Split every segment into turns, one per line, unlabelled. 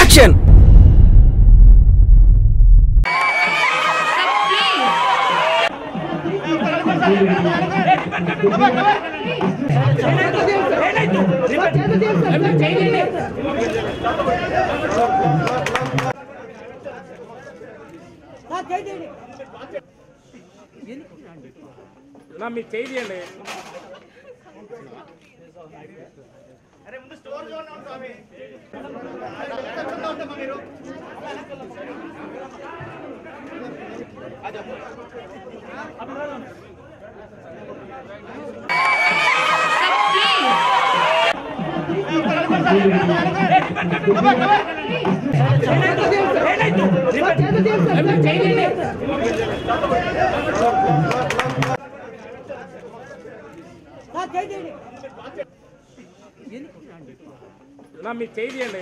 Action.
మీరు చేయండి. మీరు చేయండి.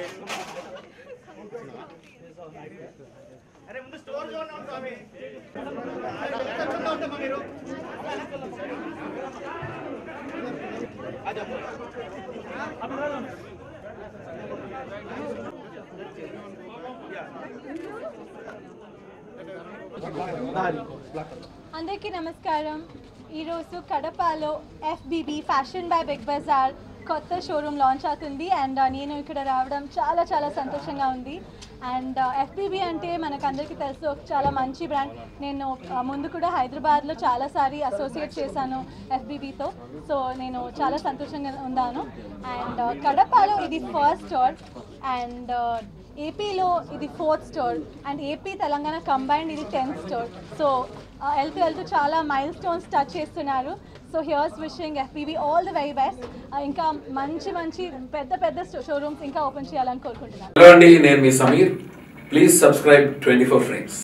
అందరికీ నమస్కారం. ఈరోజు కడపలో FBB fashion by Big Bazaar కొత్త షోరూమ్ లాంచ్ అవుతుంది అండ్ నేను ఇక్కడ రావడం చాలా చాలా సంతోషంగా ఉంది. అండ్ FBB అంటే మనకు అందరికీ తెలుసు చాలా మంచి బ్రాండ్. నేను ముందు కూడా హైదరాబాద్లో చాలాసారి అసోసియేట్ చేశాను FBBతో. సో నేను చాలా సంతోషంగా ఉన్నాను. అండ్ కడపలో ఇది ఫస్ట్ స్టోర్ అండ్ ఏపీలో ఇది 4th store and AP Telangana combined ఇది 10th స్టోర్. సో వెళ్తూ చాలా మైల్ స్టోన్స్ టచ్ చేస్తున్నారు. So here's wishing FBB all the very best. ఇంకా మంచి పెద్ద షోరూమ్స్ ఇంకా ఓపెన్ చేయాలని కోరుకుంటున్నాను.
హలో అండి, నేను మీ సమీర్. Please subscribe 24 frames.